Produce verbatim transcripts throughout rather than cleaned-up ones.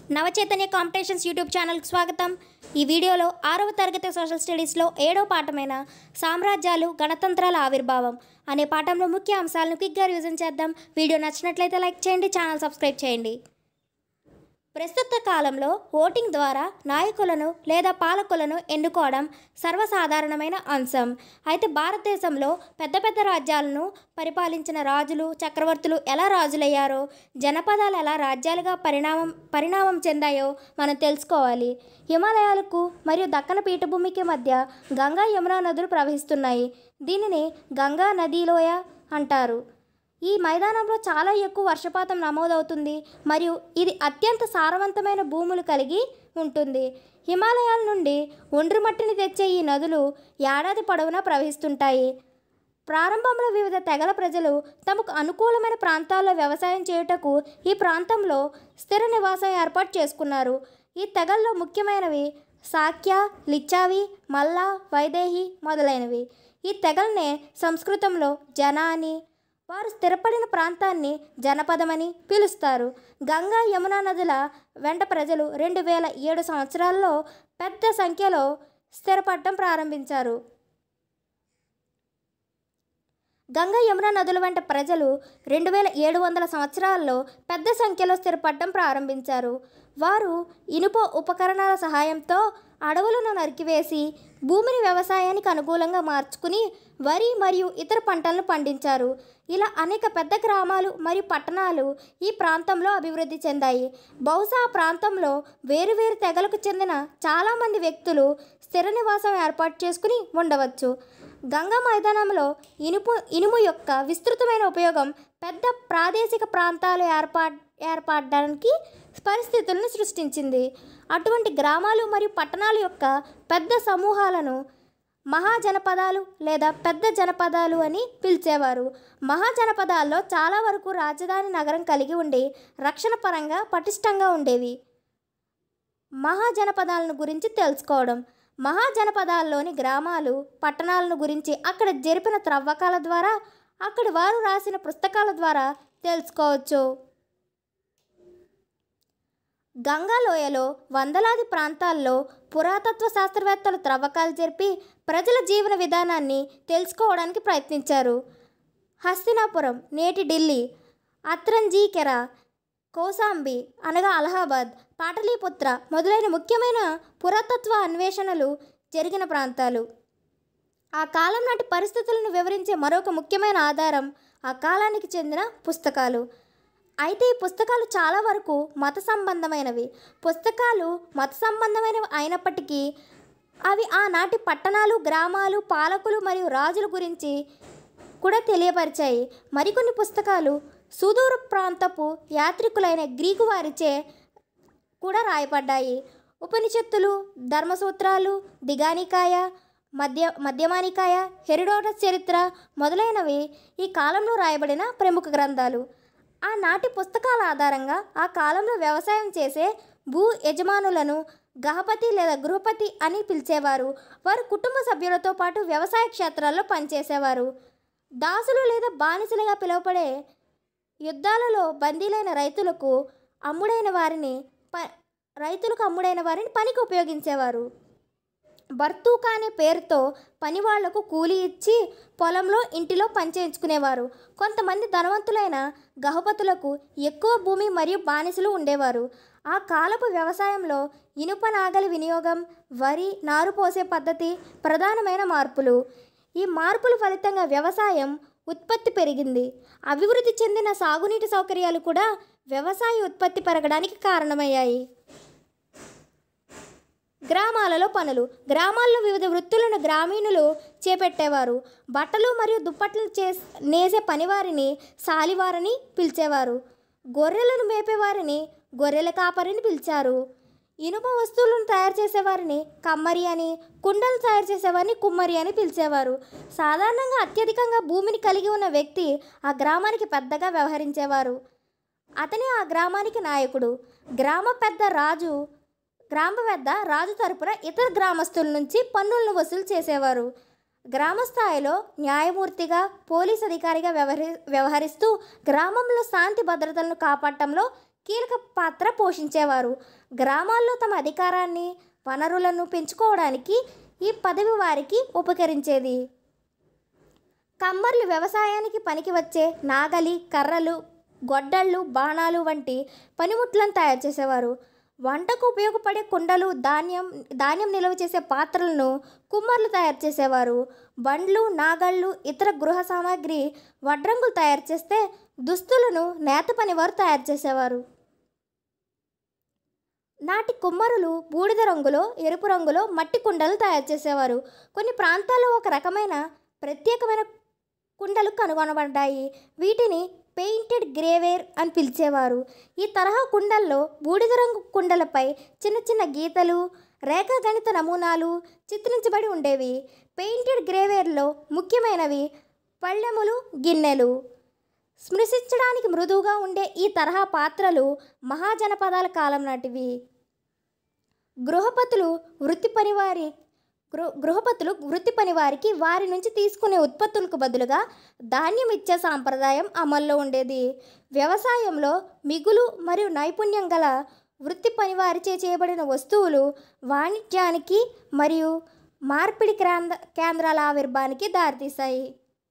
Navachaitanya competitions YouTube ఛానల్కి స్వాగతం. ఈ వీడియోలో ఆరవ తరగతి సోషల్ స్టడీస్లో ఏడవ పాఠమైన సామ్రాజ్యాలు గణతంత్రాల ఆవిర్భావం అనే పాఠంలో ముఖ్య అంశాలను క్విక్గా రివిజన్ చేద్దాం. వీడియో నచ్చినట్లయితే లైక్ చేయండి, ఛానల్ సబ్స్క్రైబ్ చేయండి. ప్రస్తుత కాలంలో ఓటింగ్ ద్వారా నాయకులను లేదా పాలకులను ఎన్నుకోవడం సర్వసాధారణమైన అంశం. అయితే భారతదేశంలో పెద్ద పెద్ద రాజ్యాలను పరిపాలించిన రాజులు, చక్రవర్తులు ఎలా రాజులయ్యారో, జనపదాలు ఎలా రాజ్యాలుగా పరిణామం పరిణామం చెందాయో మనం తెలుసుకోవాలి. హిమాలయాలకు మరియు దక్కన పీఠభూమికి మధ్య గంగా, యమునా నదులు ప్రవహిస్తున్నాయి. దీనిని గంగా నదీలోయ అంటారు. ఈ మైదానంలో చాలా ఎక్కువ వర్షపాతం నమోదవుతుంది మరియు ఇది అత్యంత సారవంతమైన భూములు కలిగి ఉంటుంది. హిమాలయాల నుండి ఒండ్రు మట్టిని తెచ్చే ఈ నదులు ఏడాది పొడవునా ప్రవహిస్తుంటాయి. ప్రారంభంలో వివిధ తెగల ప్రజలు తమకు అనుకూలమైన ప్రాంతాల్లో వ్యవసాయం చేయుటకు ఈ ప్రాంతంలో స్థిర నివాసం ఏర్పాటు చేసుకున్నారు. ఈ తెగల్లో ముఖ్యమైనవి శాక్య, లిచ్చావి, మల్ల, వైదేహి మొదలైనవి. ఈ తెగల్నే సంస్కృతంలో జన అని, వారు స్థిరపడిన ప్రాంతాన్ని జనపదమని పిలుస్తారు. గంగా, యమునా నదుల వెంట ప్రజలు రెండు వేల ఏడు సంవత్సరాల్లో పెద్ద సంఖ్యలో స్థిరపడటం ప్రారంభించారు. గంగా, యమునా నదుల వెంట ప్రజలు రెండు వేల ఏడు వందల సంవత్సరాల్లో పెద్ద సంఖ్యలో స్థిరపడటం ప్రారంభించారు. వారు ఇనుప ఉపకరణాల సహాయంతో అడవులను నరికివేసి భూమిని వ్యవసాయానికి అనుకూలంగా మార్చుకుని వరి మరియు ఇతర పంటలను పండించారు. ఇలా అనేక పెద్ద గ్రామాలు మరియు పట్టణాలు ఈ ప్రాంతంలో అభివృద్ధి చెందాయి. బహుశా ఆ ప్రాంతంలో వేరువేరు తెగలకు చెందిన చాలామంది వ్యక్తులు స్థిర నివాసం ఏర్పాటు చేసుకుని ఉండవచ్చు. గంగా మైదానంలో ఇనుపు ఇనుము యొక్క విస్తృతమైన ఉపయోగం పెద్ద ప్రాదేశిక ప్రాంతాలు ఏర్పా ఏర్పడడానికి పరిస్థితులను సృష్టించింది. అటువంటి గ్రామాలు మరియు పట్టణాల యొక్క పెద్ద సమూహాలను మహాజనపదాలు లేదా పెద్ద జనపదాలు అని పిలిచేవారు. మహాజనపదాల్లో చాలా వరకు రాజధాని నగరం కలిగి ఉండి రక్షణ పరంగా పటిష్టంగా ఉండేవి. మహాజనపదాలను గురించి తెలుసుకోవడం. మహాజనపదాల్లోని గ్రామాలు, పట్టణాలను గురించి అక్కడ జరిపిన త్రవ్వకాల ద్వారా, అక్కడి వారు రాసిన పుస్తకాల ద్వారా తెలుసుకోవచ్చు. గంగా లోయలో వందలాది ప్రాంతాల్లో పురాతత్వ శాస్త్రవేత్తలు త్రవ్వకాలు జరిపి ప్రజల జీవన విధానాన్ని తెలుసుకోవడానికి ప్రయత్నించారు. హస్తినాపురం నేటి ఢిల్లీ, అత్రంజీకెర, కౌశాంబి అనగా అలహాబాద్, పాటలీపుత్ర మొదలైన ముఖ్యమైన పురాతత్వ అన్వేషణలు జరిగిన ప్రాంతాలు. ఆ కాలం నాటి పరిస్థితులను వివరించే మరొక ముఖ్యమైన ఆధారం ఆ కాలానికి చెందిన పుస్తకాలు. అయితే ఈ పుస్తకాలు చాలా వరకు మత సంబంధమైనవి. పుస్తకాలు మత సంబంధమైనవి అయినప్పటికీ అవి ఆనాటి పట్టణాలు, గ్రామాలు, పాలకులు మరియు రాజుల గురించి కూడా తెలియపరిచాయి. మరికొన్ని పుస్తకాలు సుదూర ప్రాంతపు యాత్రికులైన గ్రీకు వారిచే కూడా రాయబడ్డాయి. ఉపనిషత్తులు, ధర్మసూత్రాలు, దిగానికాయ, మధ్య మధ్యమానికాయ, హెరోడోటస్ చరిత్ర మొదలైనవి ఈ కాలంలో రాయబడిన ప్రముఖ గ్రంథాలు. ఆనాటి పుస్తకాల ఆధారంగా ఆ కాలంలో వ్యవసాయం చేసే భూ యజమానులను గహపతి లేదా గృహపతి అని పిలిచేవారు. వారు కుటుంబ సభ్యులతో పాటు వ్యవసాయ క్షేత్రాల్లో పనిచేసేవారు. దాసులు లేదా బానిసలుగా పిలువబడే యుద్ధాలలో బందీలైన రైతులకు అమ్ముడైన వారిని ప రైతులకు అమ్ముడైన వారిని పనికి ఉపయోగించేవారు. బర్తూకా అనే పేరుతో పని వాళ్లకు కూలి ఇచ్చి పొలంలో, ఇంటిలో పనిచేయించుకునేవారు. కొంతమంది ధనవంతులైన గహపతులకు ఎక్కువ భూమి మరియు బానిసలు ఉండేవారు. ఆ కాలపు వ్యవసాయంలో ఇనుప నాగలి వినియోగం, వరి నారు పోసే పద్ధతి ప్రధానమైన మార్పులు. ఈ మార్పుల ఫలితంగా వ్యవసాయం ఉత్పత్తి పెరిగింది. అభివృద్ధి చెందిన సాగునీటి సౌకర్యాలు కూడా వ్యవసాయ ఉత్పత్తి పెరగడానికి కారణమయ్యాయి. గ్రామాలలో పనులు. గ్రామాల్లో వివిధ వృత్తులను గ్రామీణులు చేపట్టేవారు. బట్టలు మరియు దుప్పట్లు చే నేసే పనివారిని సాలివారని పిలిచేవారు. గొర్రెలను మేపేవారిని గొర్రెల కాపరిని పిలిచారు. ఇనుప వస్తువులను తయారు చేసేవారిని కమ్మరి అని, కుండలు తయారు చేసేవారిని కుమ్మరి అని పిలిచేవారు. సాధారణంగా అత్యధికంగా భూమిని కలిగి ఉన్న వ్యక్తి ఆ గ్రామానికి పెద్దగా వ్యవహరించేవారు. అతనే ఆ గ్రామానికి నాయకుడు. గ్రామ పెద్ద రాజు గ్రామ పెద్ద రాజు తరపున ఇతర గ్రామస్తుల నుంచి పన్నులను వసూలు చేసేవారు. గ్రామ స్థాయిలో న్యాయమూర్తిగా, పోలీస్ అధికారిగా వ్యవహరి వ్యవహరిస్తూ గ్రామంలో శాంతి భద్రతలను కాపాడటంలో కీలక పాత్ర పోషించేవారు. గ్రామాల్లో తమ అధికారాన్ని, వనరులను పెంచుకోవడానికి ఈ పదవి వారికి ఉపకరించేది. కమ్మర్లు వ్యవసాయానికి పనికి వచ్చే నాగలి, కర్రలు, గొడ్డళ్ళు, బాణాలు వంటి పనిముట్లను తయారు చేసేవారు. వంటకు ఉపయోగపడే కుండలు, ధాన్యం ధాన్యం నిల్వ చేసే పాత్రలను కుమ్మర్లు తయారు చేసేవారు. బండ్లు, నాగళ్ళు, ఇతర గృహ సామాగ్రి వడ్రంగులు తయారు చేస్తే దుస్తులను నేత పనివారు తయారు చేసేవారు. నాటి కుమ్మరులు బూడిద రంగులో, ఎరుపు రంగులో మట్టి కుండలు తయారు చేసేవారు. కొన్ని ప్రాంతాల్లో ఒక రకమైన ప్రత్యేకమైన కుండలు కనుగొనబడ్డాయి. వీటిని పెయింటెడ్ గ్రేవేర్ అని పిలిచేవారు. ఈ తరహా కుండల్లో బూడిద రంగు కుండలపై చిన్న చిన్న గీతలు, రేఖాగణిత నమూనాలు చిత్రించబడి ఉండేవి. పెయింటెడ్ గ్రేవేర్లో ముఖ్యమైనవి పళ్ళెములు, గిన్నెలు. స్పృశించడానికి మృదువుగా ఉండే ఈ తరహా పాత్రలు మహాజనపదాల కాలం నాటివి. గృహపతులు వృత్తి పనివారి గృ గృహపతులు వృత్తి పనివారికి వారి నుంచి తీసుకునే ఉత్పత్తులకు బదులుగా ధాన్యం ఇచ్చే సాంప్రదాయం అమల్లో ఉండేది. వ్యవసాయంలో మిగులు మరియు నైపుణ్యం గల వృత్తి పనివారిచే చేయబడిన వస్తువులు వాణిజ్యానికి మరియు మార్పిడి కేంద్ర కేంద్రాల ఆవిర్భావానికి దారితీశాయి.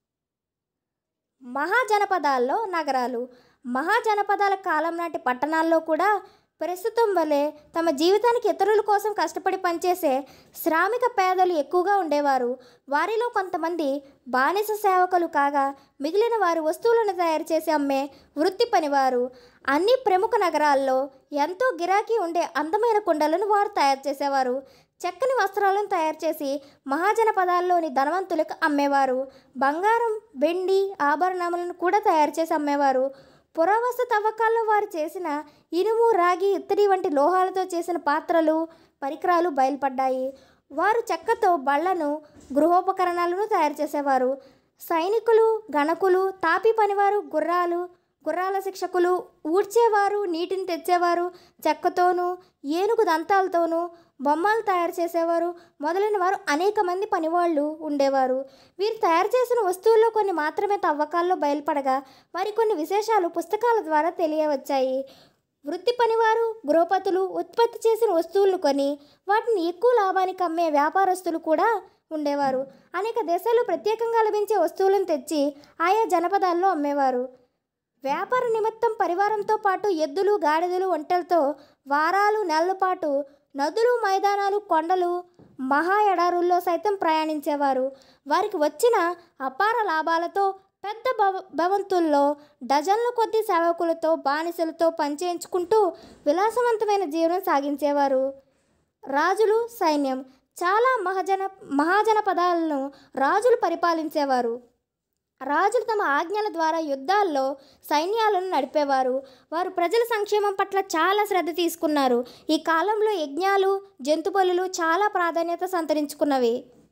మహాజనపదాల్లో నగరాలు. మహాజనపదాల కాలం నాటి పట్టణాల్లో కూడా ప్రస్తుతం వలె తమ జీవితానికి ఇతరుల కోసం కష్టపడి పనిచేసే శ్రామిక పేదలు ఎక్కువగా ఉండేవారు. వారిలో కొంతమంది బానిస సేవకులు కాగా మిగిలిన వారు వస్తువులను తయారు చేసి అమ్మే వృత్తి పనివారు. అన్ని ప్రముఖ నగరాల్లో ఎంతో గిరాకీ ఉండే అందమైన కుండలను వారు తయారు చేసేవారు. చక్కని వస్త్రాలను తయారు చేసి మహాజనపదాల్లోని ధనవంతులకు అమ్మేవారు. బంగారం, వెండి ఆభరణాలను కూడా తయారు చేసి అమ్మేవారు. పురావస్తు తవ్వకాల్లో వారు చేసిన ఇనుము, రాగి, ఇత్తడి వంటి లోహాలతో చేసిన పాత్రలు, పరికరాలు బయలుపడ్డాయి. వారు చెక్కతో బళ్లను, గృహోపకరణాలను తయారు చేసేవారు. సైనికులు, గణకులు, తాపీ పనివారు, గుర్రాలు గుర్రాల శిక్షకులు, ఊడ్చేవారు, నీటిని తెచ్చేవారు, చెక్కతోనూ ఏనుగు దంతాలతోనూ బొమ్మలు తయారు చేసేవారు మొదలైన వారు అనేక మంది పనివాళ్ళు ఉండేవారు. వీరు తయారు చేసిన వస్తువుల్లో కొన్ని మాత్రమే తవ్వకాల్లో బయలుపడగా మరికొన్ని విశేషాలు పుస్తకాల ద్వారా తెలియవచ్చాయి. వృత్తి పనివారు, గృహపతులు ఉత్పత్తి చేసిన వస్తువులను కొని వాటిని ఎక్కువ లాభానికి అమ్మే వ్యాపారస్తులు కూడా ఉండేవారు. అనేక దేశాల్లో ప్రత్యేకంగా లభించే వస్తువులను తెచ్చి ఆయా జనపదాల్లో అమ్మేవారు. వ్యాపార నిమిత్తం పరివారంతో పాటు ఎద్దులు, గాడిదలు, ఒంటెలతో వారాలు, నెలల పాటు నదులు, మైదానాలు, కొండలు, మహా ఎడారుల్లో సైతం ప్రయాణించేవారు. వారికి వచ్చిన అపార లాభాలతో పెద్ద భవ భవంతుల్లో డజన్ల కొద్ది సేవకులతో, బానిసలతో పనిచేయించుకుంటూ విలాసవంతమైన జీవనం సాగించేవారు. రాజులు, సైన్యం. చాలా మహాజన మహాజనపదాలను రాజులు పరిపాలించేవారు. రాజులు తమ ఆజ్ఞల ద్వారా యుద్ధాల్లో సైన్యాలను నడిపేవారు. వారు ప్రజల సంక్షేమం పట్ల చాలా శ్రద్ధ తీసుకున్నారు. ఈ కాలంలో యజ్ఞాలు, జంతు బలులు చాలా ప్రాధాన్యత సంతరించుకున్నవి.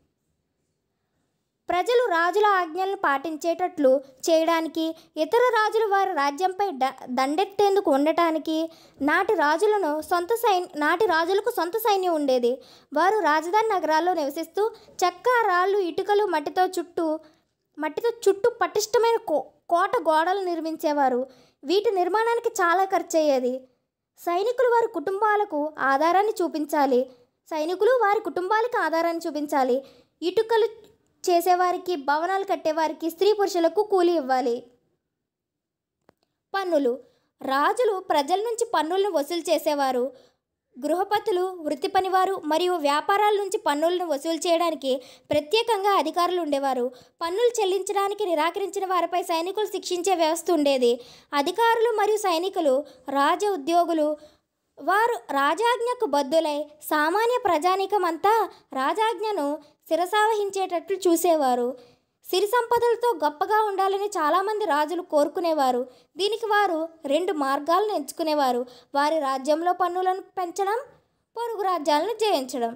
ప్రజలు రాజుల ఆజ్ఞలను పాటించేటట్లు చేయడానికి, ఇతర రాజులు వారి రాజ్యంపై ద దండెత్తేందుకు ఉండటానికి నాటి రాజులను సొంత సైన్ నాటి రాజులకు సొంత సైన్యం ఉండేది. వారు రాజధాని నగరాల్లో నివసిస్తూ చెక్క, రాళ్ళు, ఇటుకలు, మట్టితో చుట్టూ మట్టితో చుట్టూ పటిష్టమైన కో కోట గోడలు నిర్మించేవారు. వీటి నిర్మాణానికి చాలా ఖర్చు అయ్యేది. సైనికులు వారి కుటుంబాలకు ఆధారాన్ని చూపించాలి సైనికులు వారి కుటుంబాలకు ఆధారాన్ని చూపించాలి ఇటుకలు చేసేవారికి, భవనాలు కట్టేవారికి, స్త్రీ పురుషులకు కూలి ఇవ్వాలి. పన్నులు. రాజులు ప్రజల నుంచి పన్నులను వసూలు చేసేవారు. గృహపతులు, వృత్తి పనివారు మరియు వ్యాపారాల నుంచి పన్నులను వసూలు చేయడానికి ప్రత్యేకంగా అధికారులు ఉండేవారు. పన్నులు చెల్లించడానికి నిరాకరించిన వారిపై సైనికులు శిక్షించే వ్యవస్థ ఉండేది. అధికారులు మరియు సైనికులు రాజ ఉద్యోగులు. వారు రాజాజ్ఞకు బద్దులై సామాన్య ప్రజానీకం అంతా రాజాజ్ఞను శిరసావహించేటట్లు చూసేవారు. సిరి సంపదలతో గొప్పగా ఉండాలని చాలామంది రాజులు కోరుకునేవారు. దీనికి వారు రెండు మార్గాలను ఎంచుకునేవారు. వారి రాజ్యంలో పన్నులను పెంచడం, పొరుగు రాజ్యాలను జయించడం.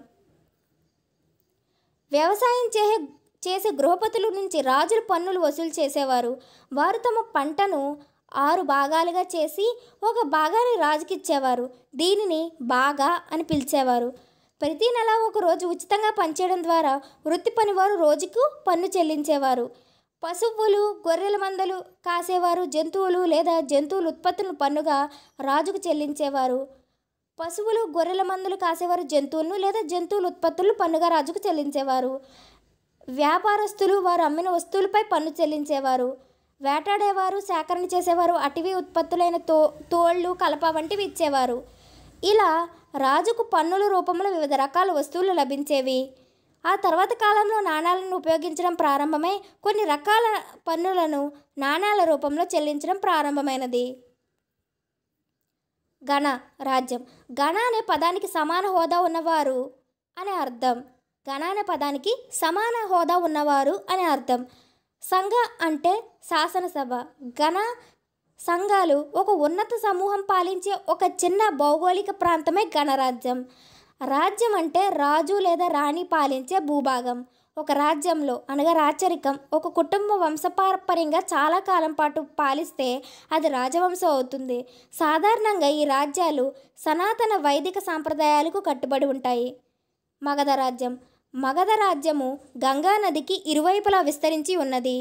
వ్యవసాయం చే చేసే గృహపతుల నుంచి రాజులు పన్నులు వసూలు చేసేవారు. వారు తమ పంటను ఆరు భాగాలుగా చేసి ఒక భాగాన్ని రాజుకిచ్చేవారు. దీనిని బాగా అని పిలిచేవారు. ప్రతి నెల ఒక రోజు ఉచితంగా పనిచేయడం ద్వారా వృత్తి పనివారు రోజుకు పన్ను చెల్లించేవారు. పశువులు గొర్రెల మందలు కాసేవారు జంతువులు లేదా జంతువుల ఉత్పత్తులను పన్నుగా రాజుకు చెల్లించేవారు. పశువులు గొర్రెల మందలు కాసేవారు జంతువులను లేదా జంతువుల ఉత్పత్తులను పన్నుగా రాజుకు చెల్లించేవారు. వ్యాపారస్తులు వారు అమ్మిన వస్తువులపై పన్ను చెల్లించేవారు. వేటాడేవారు సేకరణ చేసేవారు అటవీ ఉత్పత్తులైన తో తోళ్ళు కలప వంటివి ఇచ్చేవారు. ఇలా రాజుకు పన్నుల రూపంలో వివిధ రకాల వస్తువులు లభించేవి. ఆ తర్వాత కాలంలో నాణాలను ఉపయోగించడం ప్రారంభమై కొన్ని రకాల పన్నులను నాణాల రూపంలో చెల్లించడం ప్రారంభమైనది. గణ రాజ్యం. గణ అనే పదానికి సమాన హోదా ఉన్నవారు అనే అర్థం. గణ అనే పదానికి సమాన హోదా ఉన్నవారు అనే అర్థం. సంఘ అంటే శాసనసభ. గణ సంఘాలు ఒక ఉన్నత సమూహం పాలించే ఒక చిన్న భౌగోళిక ప్రాంతమే గణరాజ్యం. రాజ్యం అంటే రాజు లేదా రాణి పాలించే భూభాగం. ఒక రాజ్యంలో అనగా రాచరికం ఒక కుటుంబ వంశపారంపర్యంగా చాలా కాలం పాటు పాలిస్తే అది రాజవంశం అవుతుంది. సాధారణంగా ఈ రాజ్యాలు సనాతన వైదిక సాంప్రదాయాలకు కట్టుబడి ఉంటాయి. మగధ రాజ్యం. మగధ రాజ్యము గంగా నదికి ఇరువైపులా విస్తరించి ఉన్నది.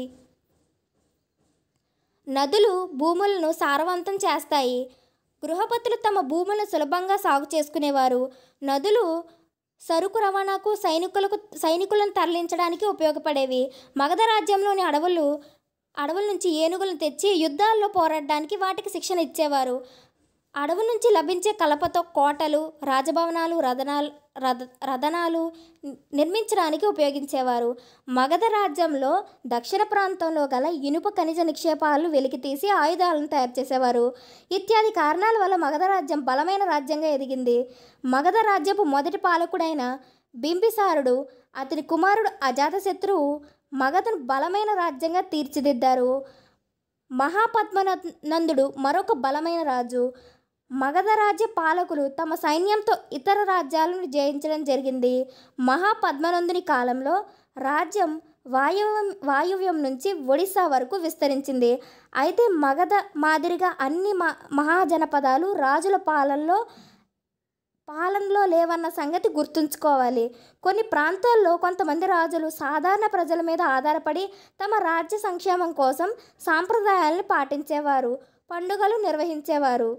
నదులు భూములను సారవంతం చేస్తాయి. గృహపతులు తమ భూములను సులభంగా సాగు చేసుకునేవారు. నదులు సరుకు రవాణాకు సైనికులకు సైనికులను తరలించడానికి ఉపయోగపడేవి. మగధ రాజ్యంలోని అడవులు అడవుల నుంచి ఏనుగులను తెచ్చి యుద్ధాల్లో పోరాడడానికి వాటికి శిక్షణ ఇచ్చేవారు. అడవి నుంచి లభించే కలపతో కోటలు రాజభవనాలు రథనాలు రథ రథనాలు నిర్మించడానికి ఉపయోగించేవారు. మగధ రాజ్యంలో దక్షిణ ప్రాంతంలో గల ఇనుప ఖనిజ నిక్షేపాలు వెలికితీసి ఆయుధాలను తయారు చేసేవారు. ఇత్యాది కారణాల వల్ల మగధ రాజ్యం బలమైన రాజ్యంగా ఎదిగింది. మగధ రాజ్యపు మొదటి పాలకుడైన బింబిసారుడు అతని కుమారుడు అజాతశత్రువు మగధను బలమైన రాజ్యంగా తీర్చిదిద్దారు. మహాపద్మనందుడు మరొక బలమైన రాజు. మగధ రాజ్య పాలకులు తమ సైన్యంతో ఇతర రాజ్యాలను జయించడం జరిగింది. మహాపద్మనందుని కాలంలో రాజ్యం వాయువ్యం వాయువ్యం నుంచి ఒడిశా వరకు విస్తరించింది. అయితే మగధ మాదిరిగా అన్ని మ మహాజనపదాలు రాజుల పాలనలో పాలనలో లేవన్న సంగతి గుర్తుంచుకోవాలి. కొన్ని ప్రాంతాల్లో కొంతమంది రాజులు సాధారణ ప్రజల మీద ఆధారపడి తమ రాజ్య సంక్షేమం కోసం సాంప్రదాయాలను పాటించేవారు, పండుగలు నిర్వహించేవారు.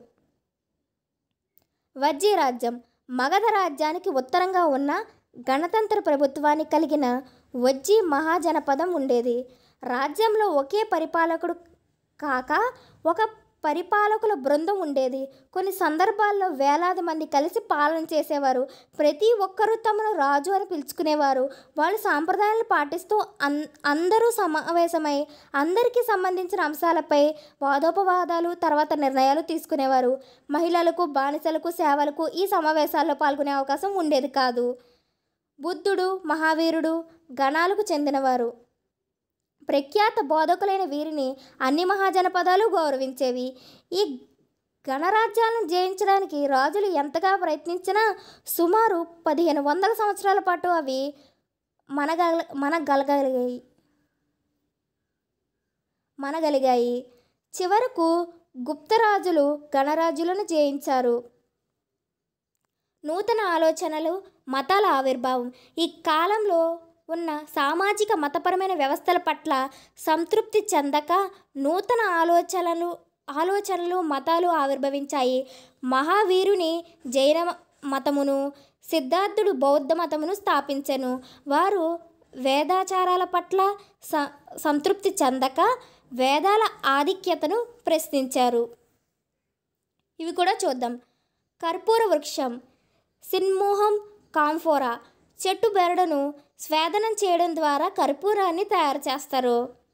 వజ్జీ రాజ్యం. మగధ రాజ్యానికి ఉత్తరంగా ఉన్న గణతంత్ర ప్రభుత్వాన్ని కలిగిన వజ్జీ మహాజనపదం ఉండేది. రాజ్యంలో ఒకే పరిపాలకుడు కాక ఒక పరిపాలకుల బృందం ఉండేది. కొన్ని సందర్భాల్లో వేలాది మంది కలిసి పాలన చేసేవారు. ప్రతి ఒక్కరూ తమను రాజు అని పిలుచుకునేవారు. వాళ్ళు సాంప్రదాయాలను పాటిస్తూ అన్ అందరూ సమావేశమై అందరికీ సంబంధించిన అంశాలపై వాదోపవాదాలు తర్వాత నిర్ణయాలు తీసుకునేవారు. మహిళలకు బానిసలకు సేవలకు ఈ సమావేశాల్లో పాల్గొనే అవకాశం ఉండేది కాదు. బుద్ధుడు మహావీరుడు గణాలకు చెందినవారు. ప్రఖ్యాత బోధకులైన వీరిని అన్ని మహాజనపదాలు గౌరవించేవి. ఈ గణరాజ్యాలను జయించడానికి రాజులు ఎంతగా ప్రయత్నించినా సుమారు పదిహేను వందల సంవత్సరాల పాటు అవి మనగల మనగలగలిగాయి మనగలిగాయి చివరకు గుప్తరాజులు గణరాజులను జయించారు. నూతన ఆలోచనలు మతాల ఆవిర్భావం. ఈ కాలంలో ఉన్న సామాజిక మతపరమైన వ్యవస్థల పట్ల సంతృప్తి చెందక నూతన ఆలోచనలు ఆలోచనలు మతాలు ఆవిర్భవించాయి. మహావీరుని జైన మతమును సిద్ధార్థుడు బౌద్ధ మతమును స్థాపించెను. వారు వేదాచారాల పట్ల స సంతృప్తి చెందక వేదాల ఆధిక్యతను ప్రశ్నించారు. ఇవి కూడా చూద్దాం. కర్పూర వృక్షం. సిన్మోహం కాంఫోరా చెట్టు బెరడును స్వేదనం చేయడం ద్వారా కర్పూరాన్ని తయారు చేస్తారు.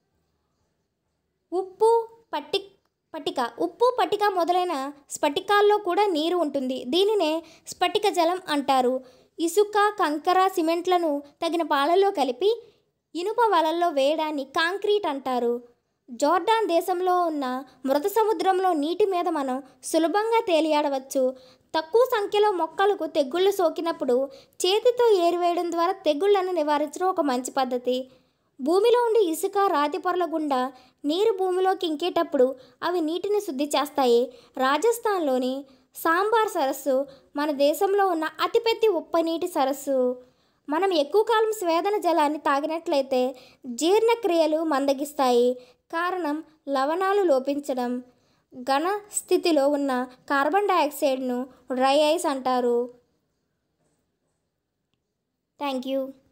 ఉప్పు పట్టి పటిక ఉప్పు పటిక మొదలైన స్ఫటికాల్లో కూడా నీరు ఉంటుంది. దీనినే స్ఫటిక జలం అంటారు. ఇసుక కంకర సిమెంట్లను తగిన పాలల్లో కలిపి ఇనుప వలల్లో వేయడాన్ని కాంక్రీట్ అంటారు. జోర్డాన్ దేశంలో ఉన్న మృత సముద్రంలో నీటి మీద మనం సులభంగా తేలియాడవచ్చు. తక్కువ సంఖ్యలో మొక్కలకు తెగుళ్ళు సోకినప్పుడు చేతితో ఏరివేయడం ద్వారా తెగుళ్లను నివారించడం ఒక మంచి పద్ధతి. భూమిలో ఉండే ఇసుక రాతి పొరల గుండా నీరు భూమిలోకి ఇంకేటప్పుడు అవి నీటిని శుద్ధి చేస్తాయి. రాజస్థాన్లోని సాంబార్ సరస్సు మన దేశంలో ఉన్న అతిపెద్ద ఉప్పనీటి సరస్సు. మనం ఎక్కువ కాలం స్వేదన జలాన్ని తాగినట్లయితే జీర్ణక్రియలు మందగిస్తాయి. కారణం లవణాలు లోపించడం. ఘన స్థితిలో ఉన్న కార్బన్ డయాక్సైడ్ను డ్రై ఐస్ అంటారు. Thank you.